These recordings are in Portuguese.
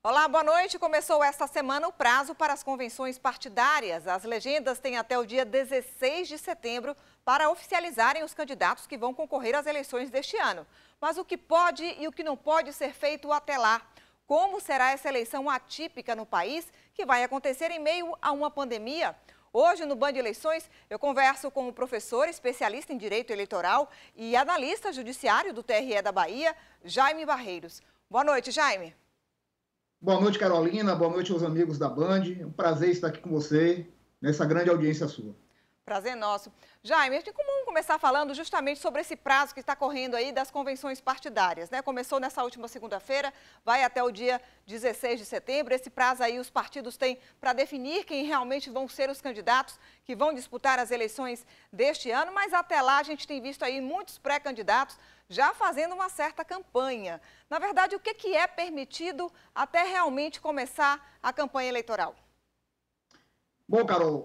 Olá, boa noite. Começou esta semana o prazo para as convenções partidárias. As legendas têm até o dia 16 de setembro para oficializarem os candidatos que vão concorrer às eleições deste ano. Mas o que pode e o que não pode ser feito até lá? Como será essa eleição atípica no país, que vai acontecer em meio a uma pandemia? Hoje, no Band Eleições, eu converso com o professor especialista em Direito Eleitoral e analista judiciário do TRE da Bahia, Jaime Barreiros. Boa noite, Jaime. Boa noite, Carolina. Boa noite aos amigos da Band. É um prazer estar aqui com você, nessa grande audiência sua. Prazer nosso. Jaime, é comum começar falando justamente sobre esse prazo que está correndo aí das convenções partidárias, né? Começou nessa última segunda-feira, vai até o dia 16 de setembro. Esse prazo aí os partidos têm para definir quem realmente vão ser os candidatos que vão disputar as eleições deste ano, mas até lá a gente tem visto aí muitos pré-candidatos já fazendo uma certa campanha. Na verdade, o que é permitido até realmente começar a campanha eleitoral? Bom, Carol,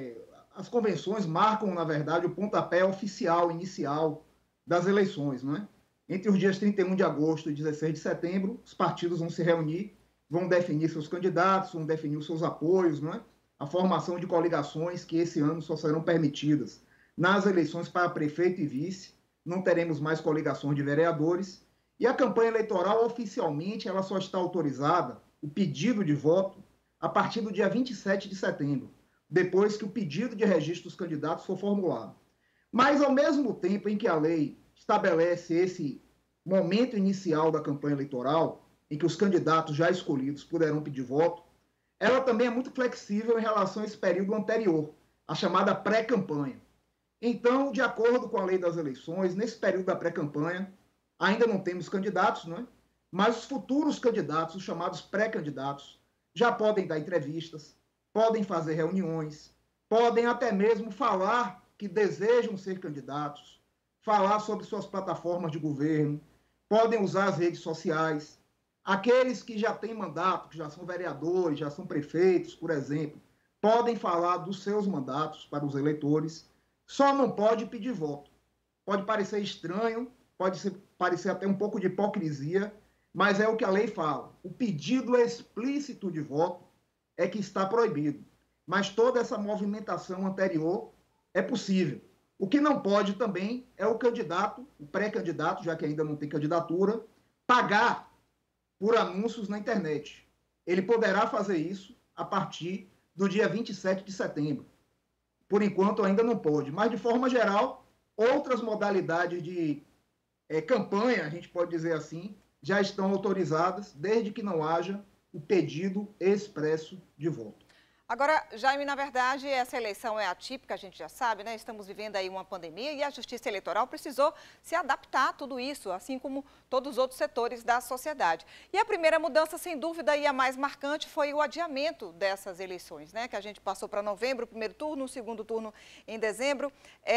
as convenções marcam, na verdade, o pontapé oficial, inicial das eleições, não é? Entre os dias 31 de agosto e 16 de setembro, os partidos vão se reunir, vão definir seus candidatos, vão definir os seus apoios, não é? A formação de coligações que esse ano só serão permitidas nas eleições para prefeito e vice. Não teremos mais coligações de vereadores. E a campanha eleitoral, oficialmente, ela só está autorizada, o pedido de voto, a partir do dia 27 de setembro, depois que o pedido de registro dos candidatos for formulado. Mas, ao mesmo tempo em que a lei estabelece esse momento inicial da campanha eleitoral, em que os candidatos já escolhidos poderão pedir voto, ela também é muito flexível em relação a esse período anterior, a chamada pré-campanha. Então, de acordo com a lei das eleições, nesse período da pré-campanha, ainda não temos candidatos, não é? Mas os futuros candidatos, os chamados pré-candidatos, já podem dar entrevistas, podem fazer reuniões, podem até mesmo falar que desejam ser candidatos, falar sobre suas plataformas de governo, podem usar as redes sociais. Aqueles que já têm mandato, que já são vereadores, já são prefeitos, por exemplo, podem falar dos seus mandatos para os eleitores, só não pode pedir voto. Pode parecer estranho, parecer até um pouco de hipocrisia, mas é o que a lei fala. O pedido explícito de voto é que está proibido. Mas toda essa movimentação anterior é possível. O que não pode também é o candidato, o pré-candidato, já que ainda não tem candidatura, pagar por anúncios na internet. Ele poderá fazer isso a partir do dia 27 de setembro. Por enquanto ainda não pode, mas de forma geral, outras modalidades de campanha, a gente pode dizer assim, já estão autorizadas, desde que não haja o pedido expresso de voto. Agora, Jaime, na verdade, essa eleição é atípica, a gente já sabe, né? Estamos vivendo aí uma pandemia e a Justiça Eleitoral precisou se adaptar a tudo isso, assim como todos os outros setores da sociedade. E a primeira mudança, sem dúvida, e a mais marcante, foi o adiamento dessas eleições, né? Que a gente passou para novembro, o primeiro turno, o segundo turno em dezembro.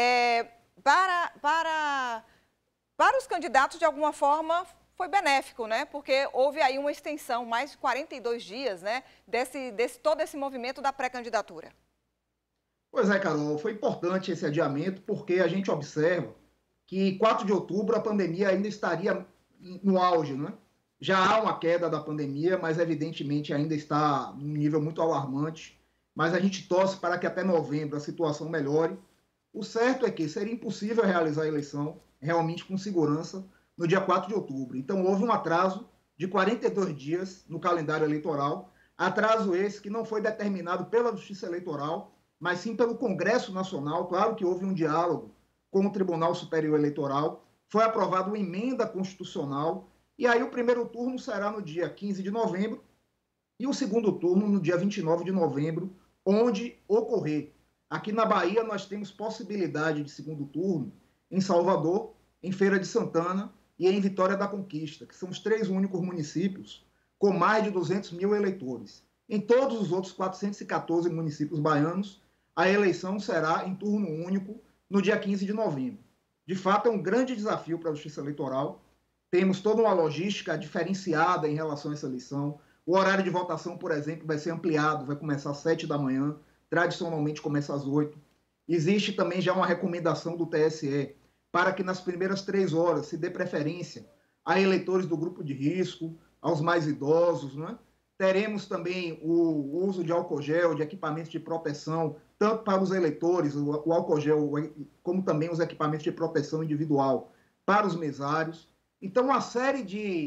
Para os candidatos, de alguma forma, foi benéfico, né? Porque houve aí uma extensão, mais de 42 dias, né? Todo esse movimento da pré-candidatura. Pois é, Carol, foi importante esse adiamento porque a gente observa que 4 de outubro a pandemia ainda estaria no auge, né? Já há uma queda da pandemia, mas evidentemente ainda está num nível muito alarmante. Mas a gente torce para que até novembro a situação melhore. O certo é que seria impossível realizar a eleição realmente com segurança no dia 4 de outubro. Então, houve um atraso de 42 dias no calendário eleitoral, atraso esse que não foi determinado pela Justiça Eleitoral, mas sim pelo Congresso Nacional. Claro que houve um diálogo com o Tribunal Superior Eleitoral, foi aprovada uma emenda constitucional, e aí o primeiro turno será no dia 15 de novembro e o segundo turno no dia 29 de novembro, onde ocorrer. Aqui na Bahia nós temos possibilidade de segundo turno em Salvador, em Feira de Santana e em Vitória da Conquista, que são os 3 únicos municípios com mais de 200 mil eleitores. Em todos os outros 414 municípios baianos, a eleição será em turno único no dia 15 de novembro. De fato, é um grande desafio para a Justiça Eleitoral. Temos toda uma logística diferenciada em relação a essa eleição. O horário de votação, por exemplo, vai ser ampliado, vai começar às 7 da manhã, tradicionalmente começa às 8. Existe também já uma recomendação do TSE para que nas primeiras 3 horas se dê preferência a eleitores do grupo de risco, aos mais idosos, né? Teremos também o uso de álcool gel, de equipamentos de proteção, tanto para os eleitores, o álcool gel, como também os equipamentos de proteção individual para os mesários. Então, uma série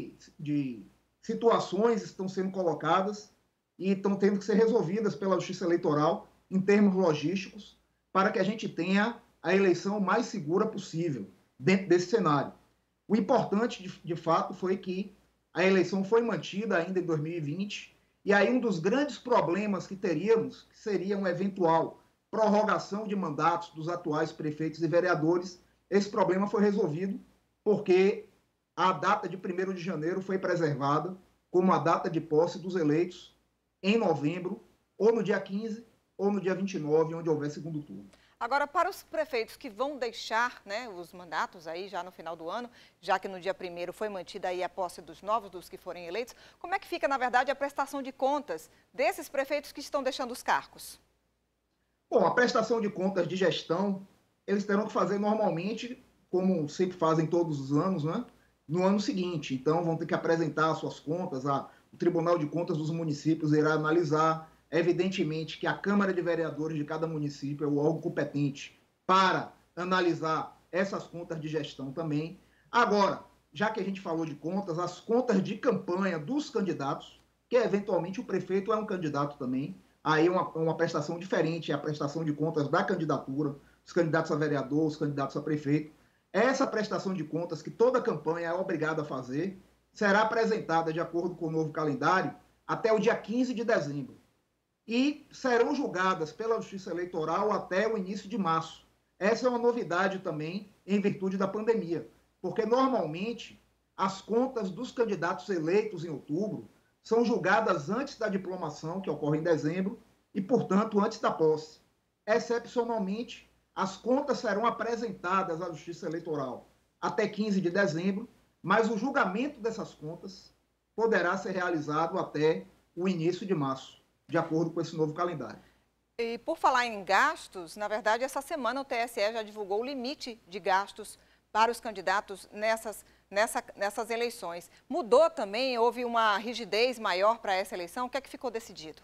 de situações estão sendo colocadas e estão tendo que ser resolvidas pela Justiça Eleitoral em termos logísticos, para que a gente tenha a eleição mais segura possível dentro desse cenário. O importante, de fato, foi que a eleição foi mantida ainda em 2020, e aí um dos grandes problemas que teríamos seria uma eventual prorrogação de mandatos dos atuais prefeitos e vereadores. Esse problema foi resolvido porque a data de 1º de janeiro foi preservada como a data de posse dos eleitos em novembro, ou no dia 15, ou no dia 29, onde houver segundo turno. Agora, para os prefeitos que vão deixar, né, os mandatos aí já no final do ano, já que no dia 1º foi mantida aí a posse dos novos, dos que forem eleitos, como é que fica, na verdade, a prestação de contas desses prefeitos que estão deixando os cargos? Bom, a prestação de contas de gestão, eles terão que fazer normalmente, como sempre fazem todos os anos, né, no ano seguinte. Então, vão ter que apresentar suas contas, o Tribunal de Contas dos municípios irá analisar. Evidentemente que a Câmara de Vereadores de cada município é o órgão competente para analisar essas contas de gestão também. Agora, já que a gente falou de contas, as contas de campanha dos candidatos, que eventualmente o prefeito é um candidato também, aí uma prestação diferente, é a prestação de contas da candidatura, os candidatos a vereador, os candidatos a prefeito. Essa prestação de contas, que toda campanha é obrigada a fazer, será apresentada de acordo com o novo calendário até o dia 15 de dezembro. E serão julgadas pela Justiça Eleitoral até o início de março. Essa é uma novidade também em virtude da pandemia, porque normalmente as contas dos candidatos eleitos em outubro são julgadas antes da diplomação, que ocorre em dezembro, e, portanto, antes da posse. Excepcionalmente, as contas serão apresentadas à Justiça Eleitoral até 15 de dezembro, mas o julgamento dessas contas poderá ser realizado até o início de março, de acordo com esse novo calendário. E por falar em gastos, na verdade, essa semana o TSE já divulgou o limite de gastos para os candidatos nessas eleições. Mudou também? Houve uma rigidez maior para essa eleição? O que é que ficou decidido?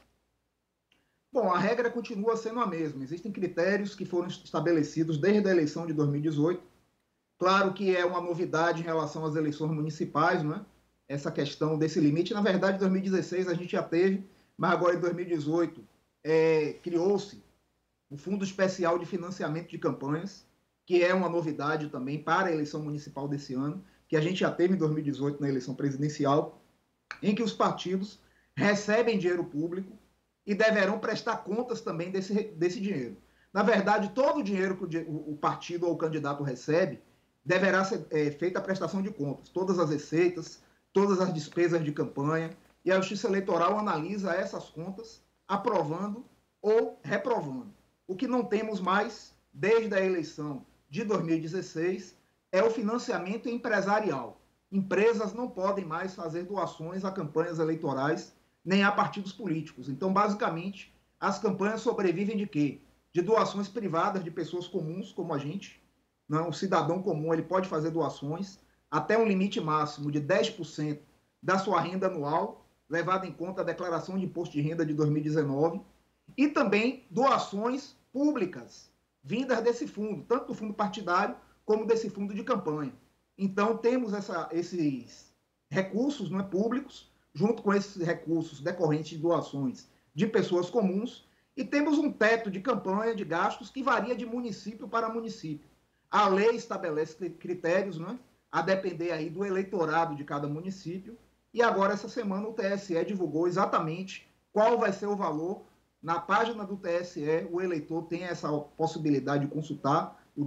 Bom, a regra continua sendo a mesma. Existem critérios que foram estabelecidos desde a eleição de 2018. Claro que é uma novidade em relação às eleições municipais, não é? Essa questão desse limite. Na verdade, em 2016 a gente já teve, mas agora em 2018 criou-se o Fundo Especial de Financiamento de Campanhas, que é uma novidade também para a eleição municipal desse ano, que a gente já teve em 2018 na eleição presidencial, em que os partidos recebem dinheiro público e deverão prestar contas também desse dinheiro. Na verdade, todo o dinheiro que o partido ou o candidato recebe deverá ser feita a prestação de contas, todas as receitas, todas as despesas de campanha, e a Justiça Eleitoral analisa essas contas, aprovando ou reprovando. O que não temos mais, desde a eleição de 2016, é o financiamento empresarial. Empresas não podem mais fazer doações a campanhas eleitorais, nem a partidos políticos. Então, basicamente, as campanhas sobrevivem de quê? De doações privadas de pessoas comuns, como a gente. Não, o cidadão comum ele pode fazer doações até um limite máximo de 10% da sua renda anual, levado em conta a declaração de imposto de renda de 2019, e também doações públicas, vindas desse fundo, tanto do fundo partidário como desse fundo de campanha. Então, temos esses recursos, não é, públicos, junto com esses recursos decorrentes de doações de pessoas comuns, e temos um teto de campanha de gastos que varia de município para município. A lei estabelece critérios, não é, a depender aí do eleitorado de cada município, e agora, essa semana, o TSE divulgou exatamente qual vai ser o valor. Na página do TSE, o eleitor tem essa possibilidade de consultar o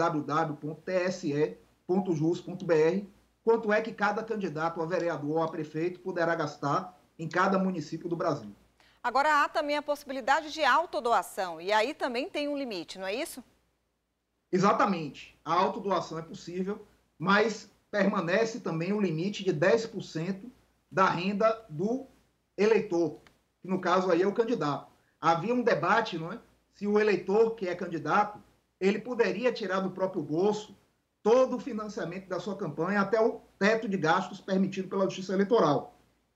www.tse.jus.br, quanto é que cada candidato a vereador ou a prefeito poderá gastar em cada município do Brasil. Agora, há também a possibilidade de autodoação, e aí também tem um limite, não é isso? Exatamente. A autodoação é possível, mas permanece também o limite de 10% da renda do eleitor, que no caso aí é o candidato. Havia um debate, não é? Se o eleitor que é candidato, ele poderia tirar do próprio bolso todo o financiamento da sua campanha até o teto de gastos permitido pela Justiça Eleitoral.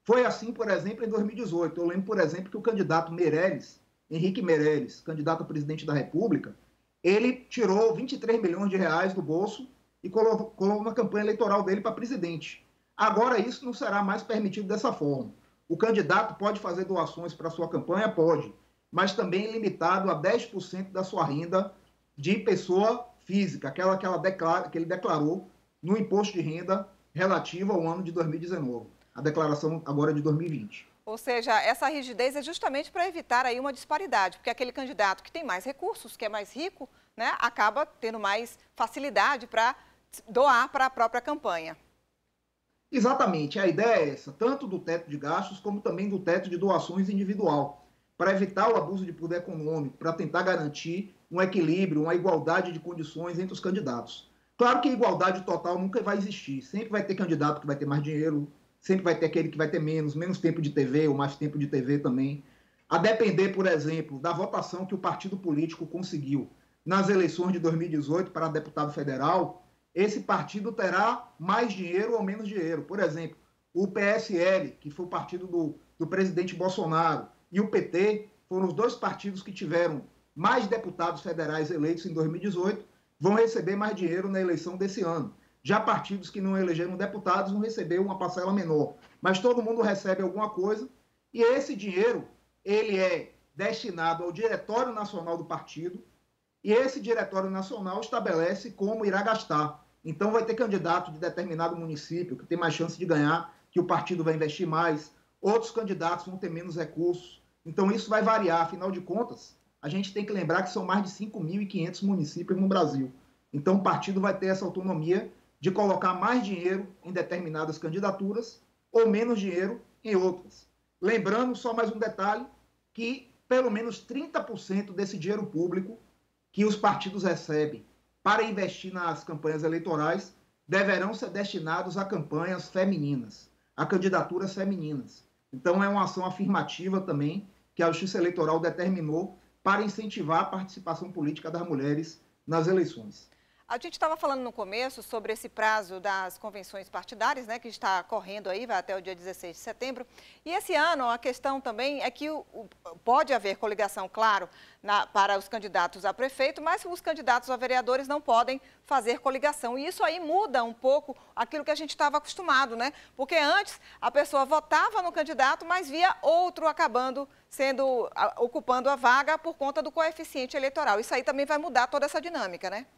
Foi assim, por exemplo, em 2018. Eu lembro, por exemplo, que o candidato Meirelles, Henrique Meirelles, candidato a presidente da República, ele tirou 23 milhões de reais do bolso e colocou na campanha eleitoral dele para presidente. Agora isso não será mais permitido dessa forma. O candidato pode fazer doações para sua campanha? Pode, mas também limitado a 10% da sua renda de pessoa física, aquela que ele declarou no imposto de renda relativo ao ano de 2019. A declaração agora é de 2020. Ou seja, essa rigidez é justamente para evitar aí uma disparidade, porque aquele candidato que tem mais recursos, que é mais rico, né, acaba tendo mais facilidade para doar para a própria campanha. Exatamente, a ideia é essa, tanto do teto de gastos como também do teto de doações individual, para evitar o abuso de poder econômico, para tentar garantir um equilíbrio, uma igualdade de condições entre os candidatos. Claro que igualdade total nunca vai existir, sempre vai ter candidato que vai ter mais dinheiro, sempre vai ter aquele que vai ter menos tempo de TV ou mais tempo de TV também. A depender, por exemplo, da votação que o partido político conseguiu nas eleições de 2018 para deputado federal, esse partido terá mais dinheiro ou menos dinheiro. Por exemplo, o PSL, que foi o partido do presidente Bolsonaro, e o PT, foram os dois partidos que tiveram mais deputados federais eleitos em 2018, vão receber mais dinheiro na eleição desse ano. Já partidos que não elegeram deputados vão receber uma parcela menor. Mas todo mundo recebe alguma coisa e esse dinheiro ele é destinado ao Diretório Nacional do partido e esse Diretório Nacional estabelece como irá gastar. Então vai ter candidato de determinado município que tem mais chance de ganhar, que o partido vai investir mais, outros candidatos vão ter menos recursos. Então isso vai variar, afinal de contas, a gente tem que lembrar que são mais de 5.500 municípios no Brasil. Então o partido vai ter essa autonomia de colocar mais dinheiro em determinadas candidaturas ou menos dinheiro em outras. Lembrando, só mais um detalhe, que pelo menos 30% desse dinheiro público que os partidos recebem para investir nas campanhas eleitorais deverão ser destinados a campanhas femininas, a candidaturas femininas. Então é uma ação afirmativa também que a Justiça Eleitoral determinou para incentivar a participação política das mulheres nas eleições. A gente estava falando no começo sobre esse prazo das convenções partidárias, né, que está correndo aí, vai até o dia 16 de setembro. E esse ano a questão também é que pode haver coligação, claro, para os candidatos a prefeito, mas os candidatos a vereadores não podem fazer coligação. E isso aí muda um pouco aquilo que a gente estava acostumado, né? Porque antes a pessoa votava no candidato, mas via outro acabando ocupando a vaga por conta do coeficiente eleitoral. Isso aí também vai mudar toda essa dinâmica, né?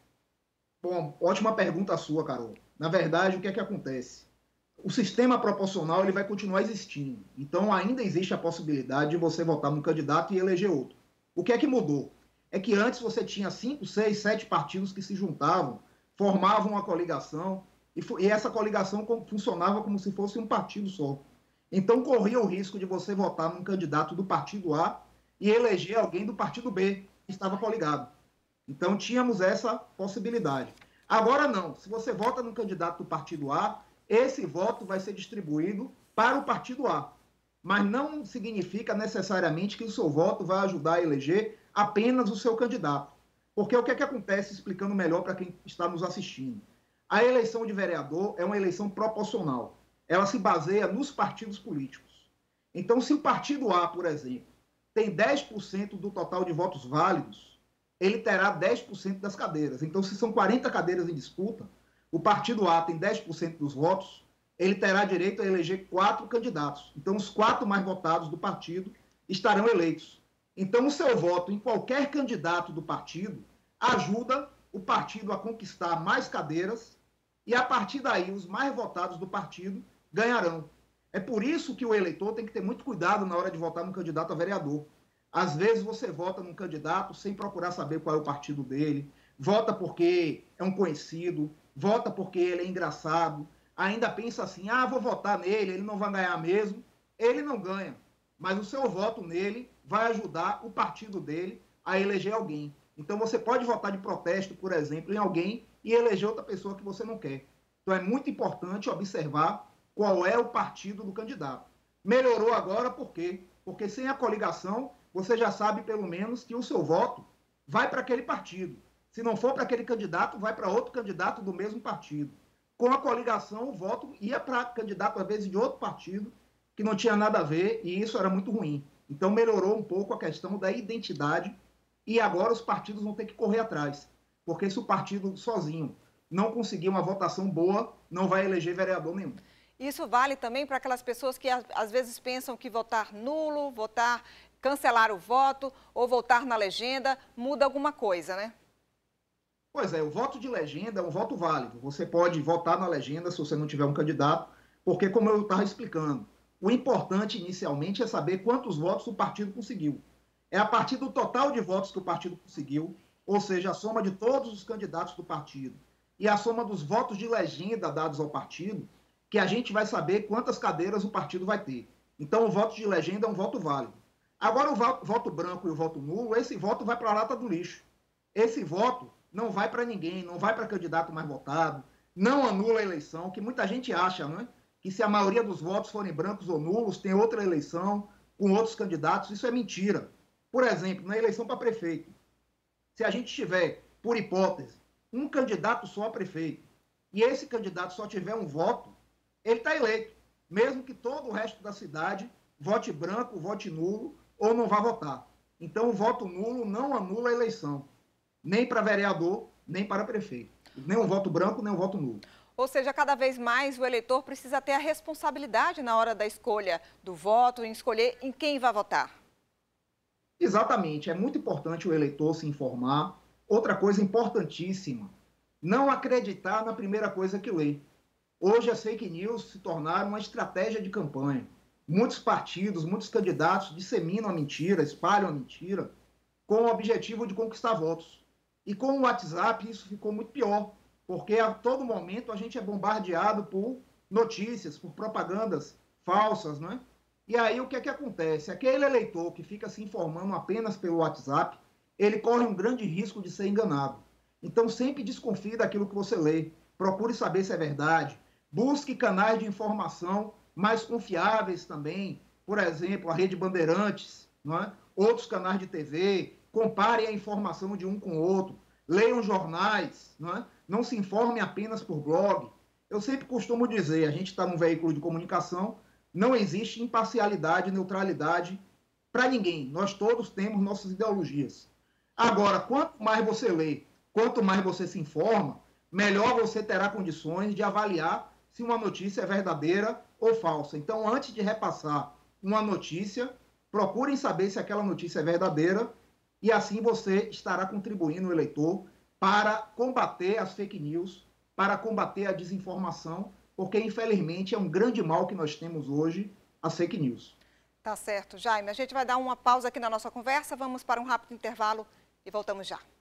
Bom, ótima pergunta sua, Carol. Na verdade, o que é que acontece? O sistema proporcional ele vai continuar existindo. Então, ainda existe a possibilidade de você votar num candidato e eleger outro. O que é que mudou? É que antes você tinha 5, 6, 7 partidos que se juntavam, formavam uma coligação, e essa coligação funcionava como se fosse um partido só. Então, corria o risco de você votar num candidato do partido A e eleger alguém do partido B, que estava coligado. Então, tínhamos essa possibilidade. Agora, não. Se você vota no candidato do partido A, esse voto vai ser distribuído para o partido A. Mas não significa necessariamente que o seu voto vai ajudar a eleger apenas o seu candidato. Porque o que é que acontece, explicando melhor para quem está nos assistindo? A eleição de vereador é uma eleição proporcional. Ela se baseia nos partidos políticos. Então, se o partido A, por exemplo, tem 10% do total de votos válidos, ele terá 10% das cadeiras. Então, se são 40 cadeiras em disputa, o partido A tem 10% dos votos, ele terá direito a eleger 4 candidatos. Então, os 4 mais votados do partido estarão eleitos. Então, o seu voto em qualquer candidato do partido ajuda o partido a conquistar mais cadeiras e, a partir daí, os mais votados do partido ganharão. É por isso que o eleitor tem que ter muito cuidado na hora de votar no candidato a vereador. Às vezes você vota num candidato sem procurar saber qual é o partido dele, vota porque é um conhecido, vota porque ele é engraçado, ainda pensa assim, vou votar nele, ele não vai ganhar mesmo. Ele não ganha, mas o seu voto nele vai ajudar o partido dele a eleger alguém. Então você pode votar de protesto, por exemplo, em alguém e eleger outra pessoa que você não quer. Então é muito importante observar qual é o partido do candidato. Melhorou agora por quê? Porque sem a coligação, você já sabe pelo menos que o seu voto vai para aquele partido. Se não for para aquele candidato, vai para outro candidato do mesmo partido. Com a coligação, o voto ia para candidato, às vezes, de outro partido, que não tinha nada a ver e isso era muito ruim. Então melhorou um pouco a questão da identidade e agora os partidos vão ter que correr atrás, porque se o partido sozinho não conseguir uma votação boa, não vai eleger vereador nenhum. Isso vale também para aquelas pessoas que às vezes pensam que votar nulo, cancelar o voto ou votar na legenda muda alguma coisa, né? Pois é, o voto de legenda é um voto válido. Você pode votar na legenda se você não tiver um candidato, porque, como eu estava explicando, o importante inicialmente é saber quantos votos o partido conseguiu. É a partir do total de votos que o partido conseguiu, ou seja, a soma de todos os candidatos do partido e a soma dos votos de legenda dados ao partido, que a gente vai saber quantas cadeiras o partido vai ter. Então, o voto de legenda é um voto válido. Agora, o voto branco e o voto nulo, esse voto vai para a lata do lixo. Esse voto não vai para ninguém, não vai para candidato mais votado, não anula a eleição, que muita gente acha, não é? Que se a maioria dos votos forem brancos ou nulos, tem outra eleição com outros candidatos. Isso é mentira. Por exemplo, na eleição para prefeito, se a gente tiver, por hipótese, um candidato só a prefeito, e esse candidato só tiver um voto, ele está eleito, mesmo que todo o resto da cidade vote branco, vote nulo ou não vá votar. Então, o voto nulo não anula a eleição, nem para vereador, nem para prefeito. Nem um voto branco, nem um voto nulo. Ou seja, cada vez mais o eleitor precisa ter a responsabilidade na hora da escolha do voto, em escolher em quem vai votar. Exatamente, é muito importante o eleitor se informar. Outra coisa importantíssima, não acreditar na primeira coisa que lê. Hoje as fake news se tornaram uma estratégia de campanha. Muitos partidos, muitos candidatos disseminam a mentira, espalham a mentira, com o objetivo de conquistar votos. E com o WhatsApp isso ficou muito pior, porque a todo momento a gente é bombardeado por notícias, por propagandas falsas, não é? E aí o que é que acontece? Aquele eleitor que fica se informando apenas pelo WhatsApp, ele corre um grande risco de ser enganado. Então sempre desconfie daquilo que você lê, procure saber se é verdade, busque canais de informação mais confiáveis também, por exemplo, a Rede Bandeirantes, não é? Outros canais de TV, compare a informação de um com o outro, leiam jornais, não é? Não se informe apenas por blog. Eu sempre costumo dizer, a gente está num veículo de comunicação, não existe imparcialidade e neutralidade para ninguém. Nós todos temos nossas ideologias. Agora, quanto mais você lê, quanto mais você se informa, melhor você terá condições de avaliar se uma notícia é verdadeira ou falsa. Então, antes de repassar uma notícia, procurem saber se aquela notícia é verdadeira e assim você estará contribuindo, o eleitor, para combater as fake news, para combater a desinformação, porque, infelizmente, é um grande mal que nós temos hoje, as fake news. Tá certo, Jaime. A gente vai dar uma pausa aqui na nossa conversa, vamos para um rápido intervalo e voltamos já.